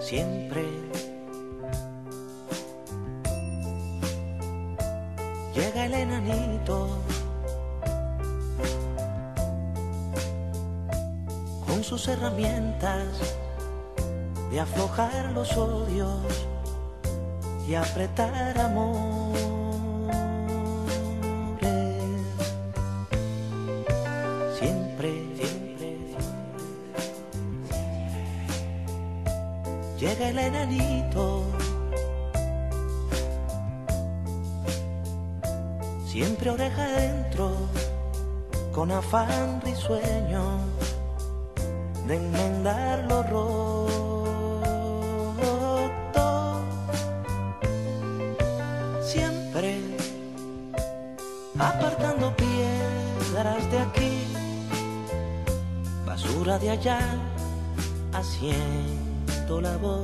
Siempre llega el enanito con sus herramientas de aflojar los odios y apretar amores. Siempre llega el enanito, siempre oreja adentro, con afán risueño de enmendar lo roto. Siempre apartando piedras de aquí, basura de allá, haciendo labor.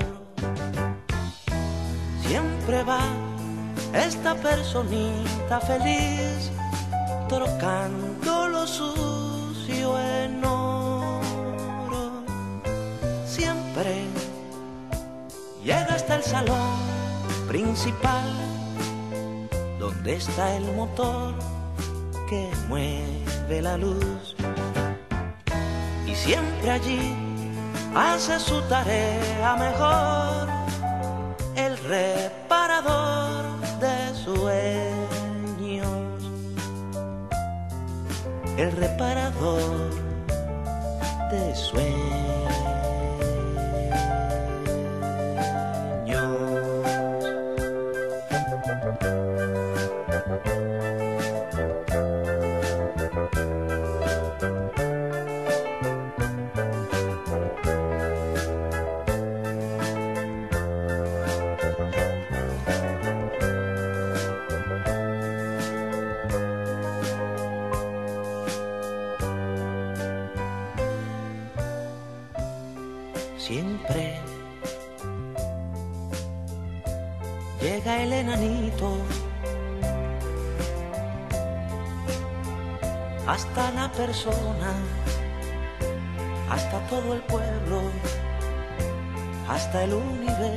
Siempre va esta personita feliz, trocando lo sucio en oro. Siempre llega hasta el salón principal, donde está el motor que mueve la luz. Y siempre allí hace su tarea mejor, el reparador de sueños, el reparador de sueños. Siempre llega el enanito hasta la persona, hasta todo el pueblo, hasta el universo.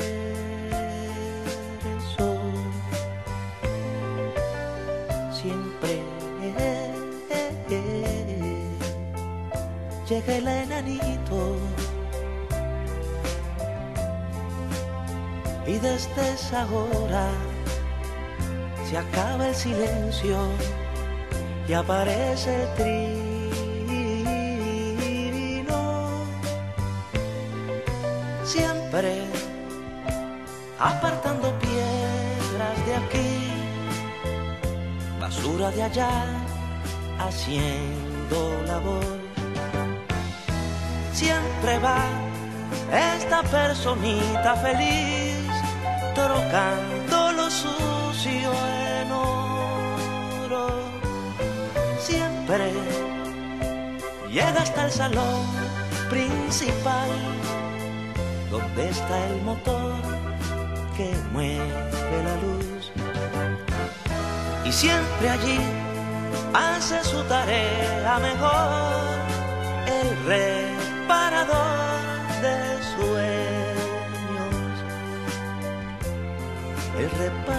Siempre llega el enanito, y desde esa hora se acaba el silencio y aparece el trino. Siempre apartando piedras de aquí, basura de allá, haciendo labor. Siempre va esta personita feliz, trocando lo sucio en oro. Siempre llega hasta el salón principal, donde está el motor que mueve la luz. Y siempre allí hace su tarea mejor, el reparador de sueños, el reparador